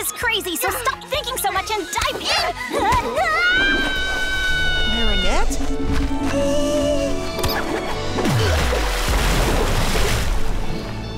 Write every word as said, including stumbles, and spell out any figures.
is crazy, so stop thinking so much and dive in!